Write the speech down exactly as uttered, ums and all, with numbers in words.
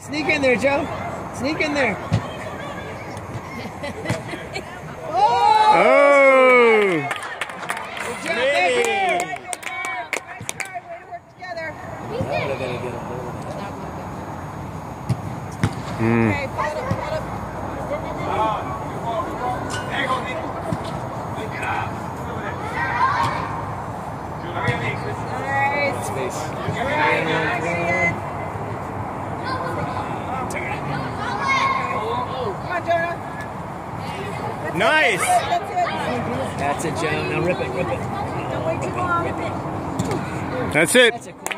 Sneak in there, Joe. Sneak in there. Oh! Good job, thank you. Nice try, way to work together. Mm. Okay, pull it up, pull it up. Nice. Space. Come on, Jonah. Nice! That's it. That's it, Joe. Now rip it, rip it. Don't wait too long. Rip it. That's it. That's a corner.